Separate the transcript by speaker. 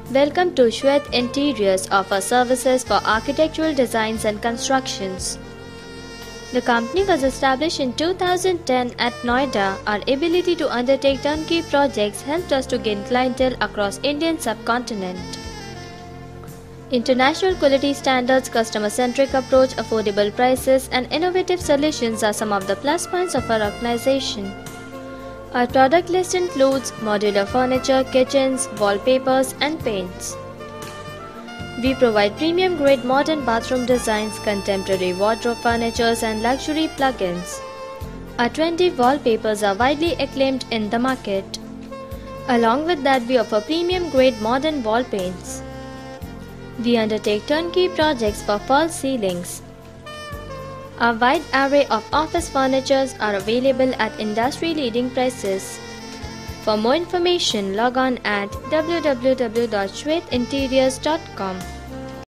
Speaker 1: Welcome to Shweth Interiors offer services for architectural designs and constructions. The company was established in 2010 at Noida. Our ability to undertake turnkey projects helped us to gain clientele across Indian subcontinent. International quality standards, customer-centric approach, affordable prices, and innovative solutions are some of the plus points of our organization. Our product list includes modular furniture, kitchens, wallpapers, and paints. We provide premium-grade modern bathroom designs, contemporary wardrobe furnitures, and luxury plugins. Our trendy wallpapers are widely acclaimed in the market. Along with that, we offer premium-grade modern wall paints. We undertake turnkey projects for false ceilings. A wide array of office furnitures are available at industry-leading prices. For more information, log on at www.shwethinteriors.com.